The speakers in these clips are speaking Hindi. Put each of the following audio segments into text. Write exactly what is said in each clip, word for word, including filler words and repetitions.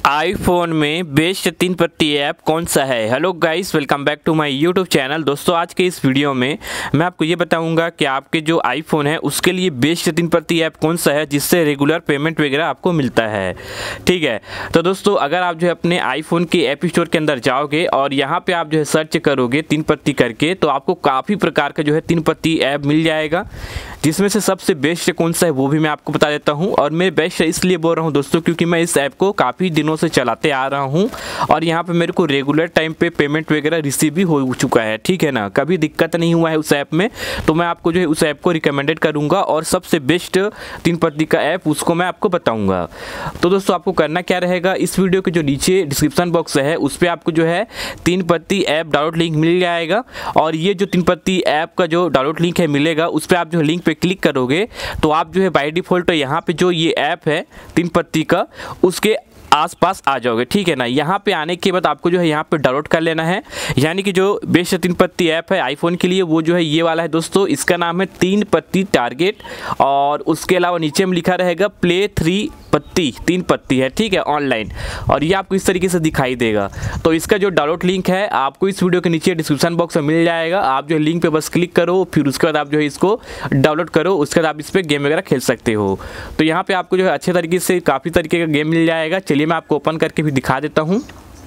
आईफोन में बेस्ट तीन पत्ती ऐप कौन सा है। Hello guys, welcome back to my YouTube channel. दोस्तों, आज के इस वीडियो में मैं आपको ये बताऊंगा कि आपके जो आईफोन है उसके लिए बेस्ट तीन पत्ती ऐप कौन सा है जिससे रेगुलर पेमेंट वगैरह आपको मिलता है। ठीक है, तो दोस्तों अगर आप जो है अपने आईफोन के ऐप स्टोर के अंदर जाओगे और यहाँ पे आप जो है सर्च करोगे तीन पत्ती करके, तो आपको काफ़ी प्रकार का जो है तीन पत्ती ऐप मिल जाएगा, जिसमें से सबसे बेस्ट कौन सा है वो भी मैं आपको बता देता हूँ। और मैं बेस्ट इसलिए बोल रहा हूँ दोस्तों क्योंकि मैं इस ऐप को काफ़ी दिनों से चलाते आ रहा हूँ और यहाँ पे मेरे को रेगुलर टाइम पे पेमेंट वगैरह रिसीव भी हो चुका है। ठीक है ना, कभी दिक्कत नहीं हुआ है उस ऐप में, तो मैं आपको जो है उस ऐप को रिकमेंडेड करूँगा और सबसे बेस्ट तीन पत्ती का ऐप उसको मैं आपको बताऊँगा। तो दोस्तों आपको करना क्या रहेगा, इस वीडियो के जो नीचे डिस्क्रिप्शन बॉक्स है उस पर आपको जो है तीन पत्ती ऐप डाउनलोड लिंक मिल जाएगा और ये जो तीन पत्ती ऐप का जो डाउनलोड लिंक है मिलेगा, उस पर आप जो लिंक पे क्लिक करोगे तो आप जो है बाय डिफ़ॉल्ट यहाँ पे जो ये ऐप है तीन पत्ती का उसके आसपास आ जाओगे। ठीक है ना, यहाँ पे आने के बाद आपको जो है यहाँ पे डाउनलोड कर लेना है, यानी कि जो बेस्ट तीन पत्ती ऐप है आईफोन के लिए वो जो है ये वाला है दोस्तों। इसका नाम है तीन पत्ती टारगेट और उसके अलावा नीचे में लिखा रहेगा प्ले थ्री पत्ती तीन पत्ती है। ठीक है, ऑनलाइन, और ये आपको इस तरीके से दिखाई देगा। तो इसका जो डाउनलोड लिंक है आपको इस वीडियो के नीचे डिस्क्रिप्शन बॉक्स में मिल जाएगा। आप जो है लिंक पे बस क्लिक करो, फिर उसके बाद आप जो है इसको डाउनलोड करो, उसके बाद आप इस पर गेम वगैरह खेल सकते हो। तो यहाँ पे आपको जो है अच्छे तरीके से काफ़ी तरीके का गेम मिल जाएगा। चलिए मैं आपको ओपन करके भी दिखा देता हूँ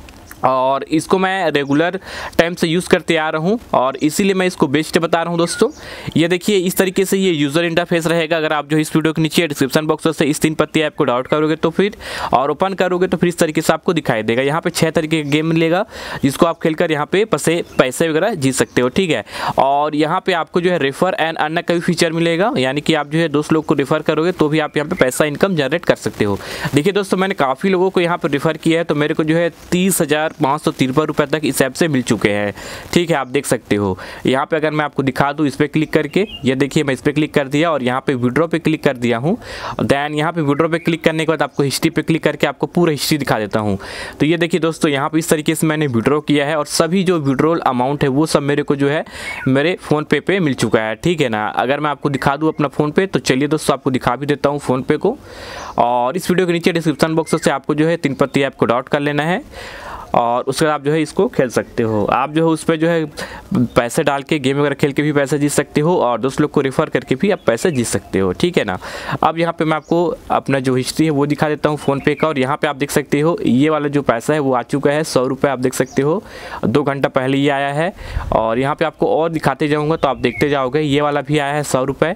और इसको मैं रेगुलर टाइम से यूज़ करते आ रहा हूँ और इसीलिए मैं इसको बेस्ट बता रहा हूँ दोस्तों। ये देखिए इस तरीके से ये यूज़र इंटरफेस रहेगा। अगर आप जो इस वीडियो के नीचे डिस्क्रिप्शन बॉक्स से इस तीन पत्ती ऐप को डाउनलोड करोगे तो फिर और ओपन करोगे तो फिर इस तरीके से आपको दिखाई देगा। यहाँ पे छः तरीके का गेम मिलेगा जिसको आप खेलकर यहाँ पे पैसे पैसे वगैरह जीत सकते हो। ठीक है, और यहाँ पे आपको जो है रेफर एंड अर्न का भी फीचर मिलेगा, यानी कि आप जो है दोस्त लोग को रेफर करोगे तो भी आप यहाँ पे पैसा इनकम जनरेट कर सकते हो। देखिए दोस्तों, मैंने काफ़ी लोगों को यहाँ पर रेफर किया है तो मेरे को जो है तीस हज़ार पाँच सौ तिरपन रुपये तक इस ऐप से मिल चुके हैं। ठीक है, आप देख सकते हो यहाँ पे। अगर मैं आपको दिखा दूँ इस पर क्लिक करके, ये देखिए मैं इस पर क्लिक कर दिया और यहाँ पे विड्रॉ पे क्लिक कर दिया हूँ। दैन यहाँ पे विड्रॉ पे क्लिक करने के बाद आपको हिस्ट्री पे क्लिक करके आपको पूरा हिस्ट्री दिखा देता हूँ। तो ये देखिए दोस्तों, यहाँ पे इस तरीके से मैंने विड्रॉ किया है और सभी जो विड्रॉल अमाउंट है वो सब मेरे को जो है मेरे फ़ोन पे पे मिल चुका है। ठीक है ना, अगर मैं आपको दिखा दूँ अपना फ़ोन पे तो चलिए दोस्तों आपको दिखा भी देता हूँ फ़ोन पे को। और इस वीडियो के नीचे डिस्क्रिप्शन बॉक्स से आपको जो है तीन पत्ती ऐप को डाउनलोड कर लेना है और उसके बाद आप जो है इसको खेल सकते हो। आप जो है उस पर जो है पैसे डाल के गेम वगैरह खेल के भी पैसे जीत सकते हो और दोस्त लोग को रेफर करके भी आप पैसे जीत सकते हो। ठीक है ना, अब यहाँ पे मैं आपको अपना जो हिस्ट्री है वो दिखा देता हूँ फ़ोन पे का। और यहाँ पे आप देख सकते हो ये वाला जो पैसा है वो आ चुका है सौ रुपये। आप देख सकते हो दो घंटा पहले ये आया है और यहाँ पर आपको और दिखाते जाऊँगा तो आप देखते जाओगे। ये वाला भी आया है सौ रुपये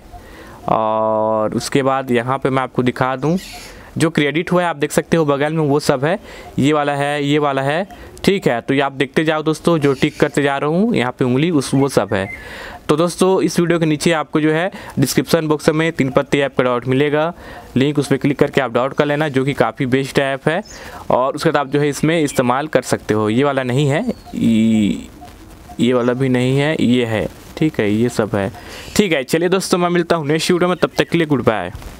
और उसके बाद यहाँ पर मैं आपको दिखा दूँ जो क्रेडिट हुआ है आप देख सकते हो बगल में वो सब है, ये वाला है, ये वाला है। ठीक है, तो ये आप देखते जाओ दोस्तों, जो टिक करते जा रहा हूँ यहाँ पे उंगली उस वो सब है। तो दोस्तों इस वीडियो के नीचे आपको जो है डिस्क्रिप्शन बॉक्स में तीन पत्ती ऐप का डाउनलोड मिलेगा, लिंक उस पर क्लिक करके आप डाउनलोड कर लेना, जो कि काफ़ी बेस्ट ऐप है और उसके बाद आप जो है इसमें इस्तेमाल कर सकते हो। ये वाला नहीं है, ये वाला भी नहीं है, ये है। ठीक है, ये सब है। ठीक है, चलिए दोस्तों मैं मिलता हूँ नेक्स्ट वीडियो में, तब तक के लिए गुड बाय।